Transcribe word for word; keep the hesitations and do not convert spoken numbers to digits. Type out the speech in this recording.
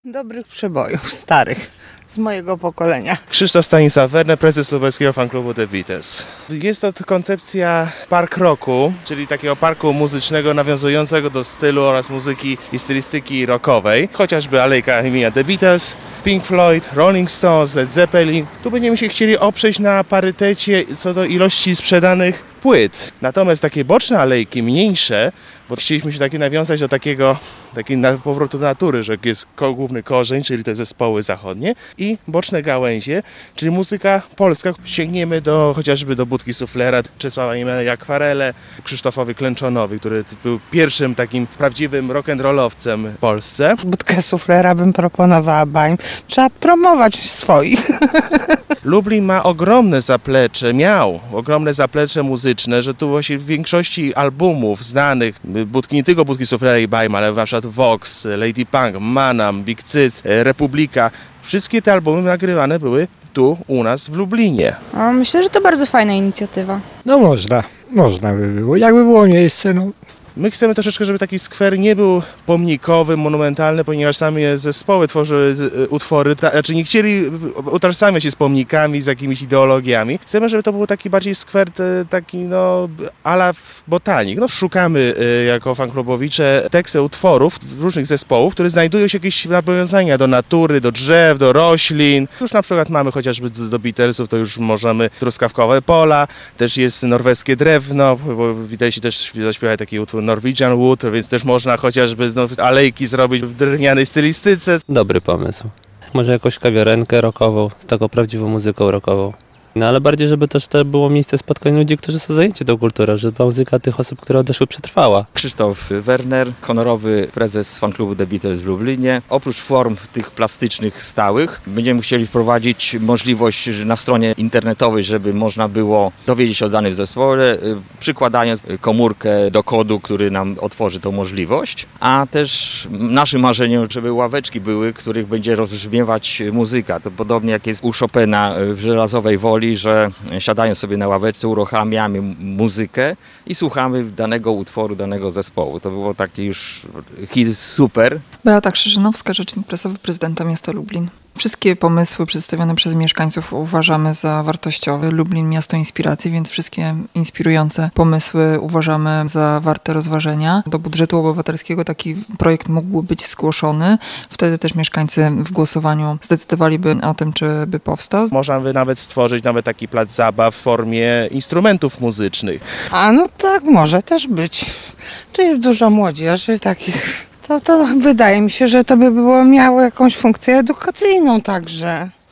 Dobrych przebojów, starych, z mojego pokolenia. Krzysztof Stanisław Werner, prezes lubelskiego fanklubu The Beatles. Jest to koncepcja park rocku, czyli takiego parku muzycznego nawiązującego do stylu oraz muzyki i stylistyki rockowej. Chociażby alejka imienia The Beatles, Pink Floyd, Rolling Stones, Led Zeppelin. Tu będziemy się chcieli oprzeć na parytecie co do ilości sprzedanych płyt. Natomiast takie boczne alejki, mniejsze, bo chcieliśmy się takie nawiązać do takiego, takiego powrotu do natury, że jest główny korzeń, czyli te zespoły zachodnie i boczne gałęzie, czyli muzyka polska. Sięgniemy do chociażby do Budki Suflera, Czesława Niemena, Akwarele, Krzysztofowi Klęczonowi, który był pierwszym takim prawdziwym rock'n'rollowcem w Polsce. Budkę Suflera bym proponowała bań. Trzeba promować swoich. Lublin ma ogromne zaplecze, miał ogromne zaplecze muzyczne, że tu właśnie w większości albumów znanych, budki, nie tylko Budki Suflera i Bajma, ale na przykład Vox, Lady Punk, Manam, Big Cyc, Republika, wszystkie te albumy nagrywane były tu u nas w Lublinie. O, myślę, że to bardzo fajna inicjatywa. No można, można by było, jakby było miejsce, no. My chcemy troszeczkę, żeby taki skwer nie był pomnikowy, monumentalny, ponieważ same zespoły tworzyły utwory, znaczy nie chcieli utożsamiać się z pomnikami, z jakimiś ideologiami. Chcemy, żeby to był taki bardziej skwer, taki no a la botanik. No, szukamy jako fanklubowicze teksty utworów różnych zespołów, które znajdują się jakieś nawiązania do natury, do drzew, do roślin. Już na przykład mamy chociażby do Beatlesów, to już możemy truskawkowe pola, też jest norweskie drewno, bo Beatlesi też zaśpiewają taki utwór Norwegian Wood, więc też można chociażby no, alejki zrobić w drewnianej stylistyce. Dobry pomysł. Może jakąś kawiarenkę rockową, z taką prawdziwą muzyką rockową. No ale bardziej, żeby też to było miejsce spotkań ludzi, którzy są zajęci tą kulturą, żeby muzyka tych osób, które odeszły, przetrwała. Krzysztof Werner, honorowy prezes fanklubu The Beatles w Lublinie. Oprócz form tych plastycznych stałych będziemy chcieli wprowadzić możliwość na stronie internetowej, żeby można było dowiedzieć się o danym zespole, przykładając komórkę do kodu, który nam otworzy tą możliwość. A też naszym marzeniem, żeby ławeczki były, których będzie rozbrzmiewać muzyka. To podobnie jak jest u Chopina w Żelazowej Woli, że siadając sobie na ławeczce, uruchamiamy muzykę i słuchamy danego utworu, danego zespołu. To było taki już hit super. Beata Krzyżanowska, rzecznik prasowy prezydenta miasta Lublin. Wszystkie pomysły przedstawione przez mieszkańców uważamy za wartościowe. Lublin miasto inspiracji, więc wszystkie inspirujące pomysły uważamy za warte rozważenia. Do budżetu obywatelskiego taki projekt mógłby być zgłoszony. Wtedy też mieszkańcy w głosowaniu zdecydowaliby o tym, czy by powstał. Można by nawet stworzyć nawet taki plac zabaw w formie instrumentów muzycznych. A no tak, może też być. Tu jest dużo młodzieży takich. To, to wydaje mi się, że to by było miało jakąś funkcję edukacyjną także.